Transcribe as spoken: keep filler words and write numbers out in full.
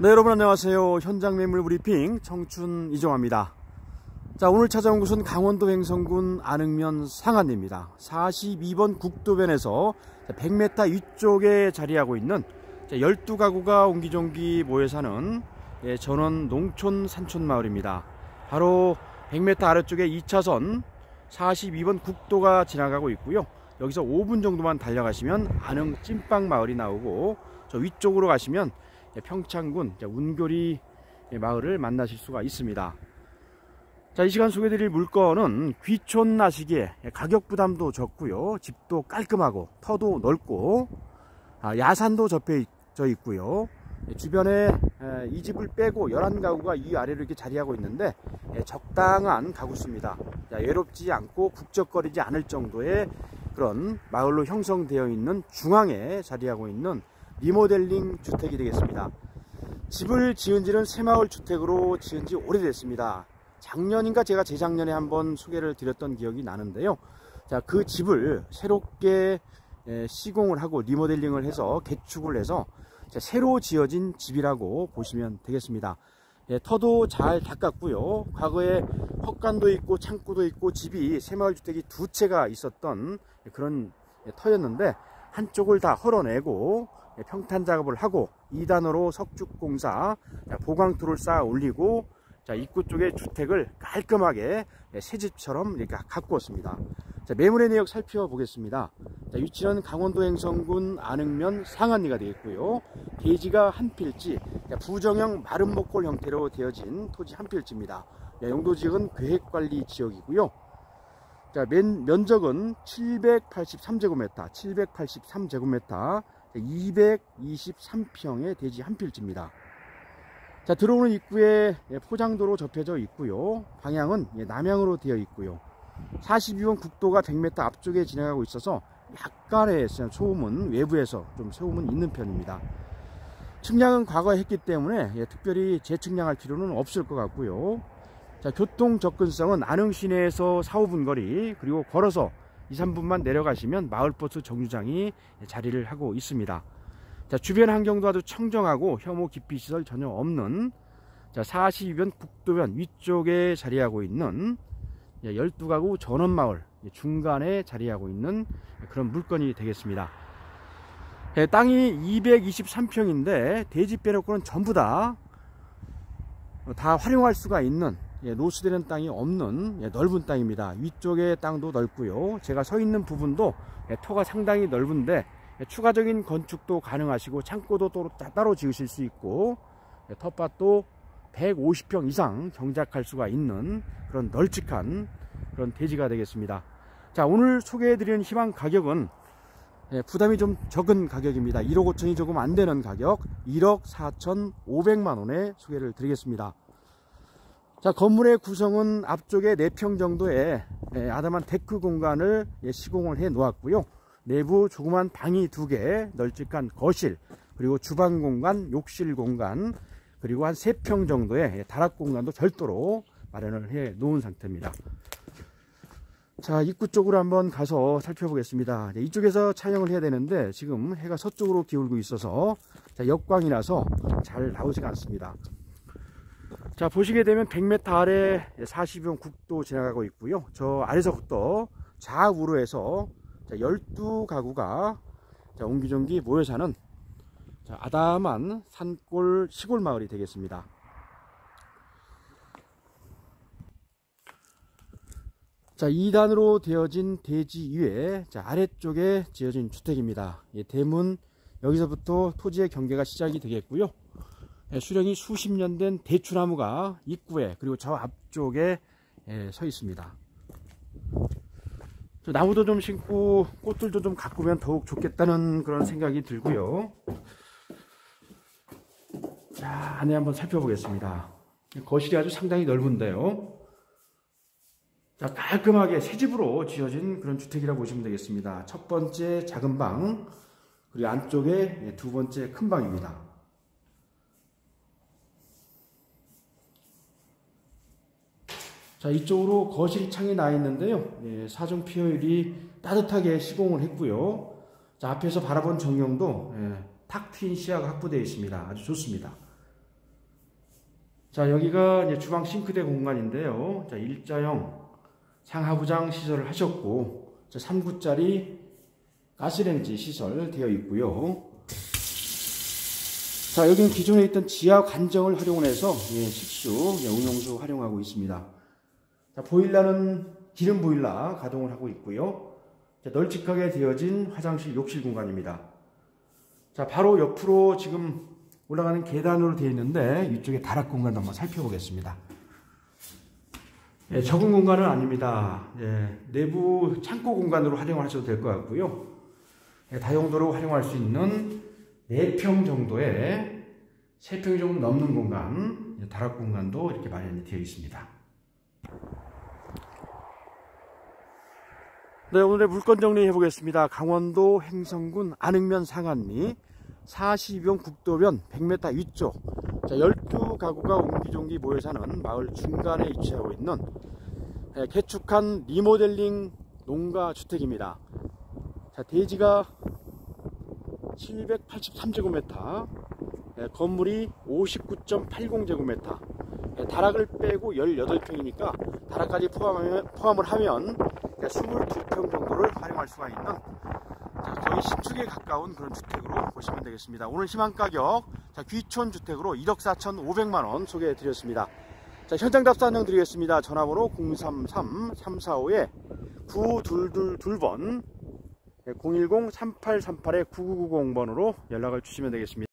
네, 여러분 안녕하세요. 현장 매물 브리핑 청춘 이정화입니다. 자, 오늘 찾아온 곳은 강원도 횡성군 안흥면 상안리입니다. 사십이 번 국도변에서 백 미터 위쪽에 자리하고 있는 열두 가구가 옹기종기 모여 사는 전원 농촌 산촌 마을입니다. 바로 백 미터 아래쪽에 이 차선 사십이 번 국도가 지나가고 있고요. 여기서 오 분 정도만 달려가시면 안흥 찐빵 마을이 나오고, 저 위쪽으로 가시면 평창군 운교리 마을을 만나실 수가 있습니다. 자, 이 시간 소개해드릴 물건은 귀촌 나시기에 가격 부담도 적고요, 집도 깔끔하고 터도 넓고 야산도 접해져 있고요, 주변에 이 집을 빼고 열한 가구가 이 아래로 이렇게 자리하고 있는데 적당한 가구수입니다. 외롭지 않고 북적거리지 않을 정도의 그런 마을로 형성되어 있는 중앙에 자리하고 있는 리모델링 주택이 되겠습니다. 집을 지은 지는 새마을 주택으로 지은 지 오래됐습니다. 작년인가 제가 재작년에 한번 소개를 드렸던 기억이 나는데요. 자, 그 집을 새롭게 시공을 하고 리모델링을 해서 개축을 해서 새로 지어진 집이라고 보시면 되겠습니다. 예, 터도 잘 닦았고요. 과거에 헛간도 있고 창고도 있고 집이 새마을 주택이 두 채가 있었던 그런 터였는데 한쪽을 다 헐어내고 평탄 작업을 하고 이 단으로 석축공사 보강토를 쌓아 올리고, 자, 입구 쪽에 주택을 깔끔하게 새집처럼 이렇게 가꾸었습니다. 자, 매물의 내역 살펴보겠습니다. 자, 위치는 강원도 횡성군 안흥면 상안리가 되겠고요. 대지가 한 필지, 부정형 마른 목골 형태로 되어진 토지 한 필지입니다. 용도지역은 계획관리 지역이고요. 자, 면, 면적은 칠백팔십삼 제곱미터, 칠백팔십삼 제곱미터, 이백이십삼 평의 대지 한 필지입니다. 자, 들어오는 입구에 포장도로 접혀져 있고요. 방향은 남향으로 되어 있고요. 사십이 번 국도가 백 미터 앞쪽에 지나가고 있어서 약간의 소음은 외부에서 좀 소음은 있는 편입니다. 측량은 과거에 했기 때문에 예, 특별히 재측량할 필요는 없을 것 같고요. 자, 교통 접근성은 안흥 시내에서 사, 오 분 거리, 그리고 걸어서 이, 삼 분만 내려가시면 마을버스 정류장이 자리를 하고 있습니다. 자, 주변 환경도 아주 청정하고 혐오 기피 시설 전혀 없는, 자, 사십이 번 국도변 위쪽에 자리하고 있는 열두 가구 전원마을 중간에 자리하고 있는 그런 물건이 되겠습니다. 예, 땅이 이백이십삼 평인데 대지 빼놓고는 전부 다 다 활용할 수가 있는, 예, 노수되는 땅이 없는, 예, 넓은 땅입니다. 위쪽에 땅도 넓고요. 제가 서 있는 부분도 예, 터가 상당히 넓은데 예, 추가적인 건축도 가능하시고 창고도 또 따로 지으실 수 있고, 예, 텃밭도 백오십 평 이상 경작할 수가 있는 그런 널찍한 그런 대지가 되겠습니다. 자, 오늘 소개해드리는 희망 가격은 예, 부담이 좀 적은 가격입니다. 일억 오천이 조금 안되는 가격, 일억 사천오백만 원에 소개를 드리겠습니다. 자, 건물의 구성은 앞쪽에 네 평 정도의 예, 아담한 데크 공간을 예, 시공을 해 놓았고요. 내부 조그만 방이 두 개, 널찍한 거실, 그리고 주방 공간, 욕실 공간, 그리고 한 세 평 정도의 예, 다락 공간도 별도로 마련을 해 놓은 상태입니다. 자, 입구 쪽으로 한번 가서 살펴보겠습니다. 네, 이쪽에서 촬영을 해야 되는데 지금 해가 서쪽으로 기울고 있어서 자, 역광이라서 잘 나오지가 않습니다. 자, 보시게 되면 백 미터 아래 사십이 번 국도 지나가고 있고요. 저 아래서부터 좌우로 해서 자, 열두 가구가 자, 옹기종기 모여 사는 자, 아담한 산골 시골 마을이 되겠습니다. 자, 이 단으로 되어진 대지 위에 자, 아래쪽에 지어진 주택입니다. 예, 대문, 여기서부터 토지의 경계가 시작이 되겠고요. 예, 수령이 수십 년 된 대추나무가 입구에, 그리고 저 앞쪽에 예, 서 있습니다. 나무도 좀 심고 꽃들도 좀 가꾸면 더욱 좋겠다는 그런 생각이 들고요. 자, 안에 한번 살펴보겠습니다. 거실이 아주 상당히 넓은데요. 자, 깔끔하게 새집으로 지어진 그런 주택이라고 보시면 되겠습니다. 첫 번째 작은 방, 그리고 안쪽에 두 번째 큰 방입니다. 자, 이쪽으로 거실 창이 나 있는데요. 예, 사중 피어율이 따뜻하게 시공을 했고요. 자, 앞에서 바라본 정경도 예, 탁 트인 시야가 확보되어 있습니다. 아주 좋습니다. 자, 이쪽으로 거실이 창이 나 있는데요. 예, 사중 피어율이 따뜻하게 시공을 했고요. 자, 앞에서 바라본 정경도 예, 탁 트인 시야가 확보되어 있습니다. 아주 좋습니다. 자, 이쪽으로 거실이 창이 나 있는데요. 예, 사중 피어율이 따뜻하게 시공을 했고요. 자, 앞에서 바라본 정경도 자, 여기가 이제 주방 싱크대 공간인데요. 자, 일자형 상하부장 시설을 하셨고, 자, 삼 구짜리 가스레인지 시설 되어 있고요. 자, 여기는 기존에 있던 지하 관정을 활용해서 예, 식수, 예, 운용수 활용하고 있습니다. 자, 보일러는 기름 보일러 가동을 하고 있고요. 자, 널찍하게 되어진 화장실, 욕실 공간입니다. 자, 바로 옆으로 지금 올라가는 계단으로 되어 있는데 이쪽에 다락 공간도 한번 살펴보겠습니다. 예, 적은 공간은 아닙니다. 예, 내부 창고 공간으로 활용하셔도 될 것 같고요. 예, 다용도로 활용할 수 있는 네 평 정도의 세 평 정도 넘는 공간, 예, 다락 공간도 이렇게 마련이 되어 있습니다. 네, 오늘의 물건 정리해 보겠습니다. 강원도 횡성군 안흥면 상안리 사십이 번 국도변 백 미터 위쪽, 자, 열두 가구가 옹기종기 모여 사는 마을 중간에 위치하고 있는 예, 개축한 리모델링 농가 주택입니다. 자, 대지가 칠백팔십삼 제곱미터, 예, 건물이 오십구 점 팔공 제곱미터, 예, 다락을 빼고 십팔 평이니까 다락까지 포함하면, 포함을 하면 예, 이십이 평 정도를 활용할 수가 있는, 자, 거의 신축에 가까운 그런 주택으로 보시면 되겠습니다. 오늘 희망 가격, 자, 귀촌 주택으로 일억 사천오백만 원 소개해 드렸습니다. 자, 현장 답사 안녕 드리겠습니다. 전화번호 공삼삼 삼사오 구이이이 번, 공일공 삼팔삼팔 구구구공 번으로 연락을 주시면 되겠습니다.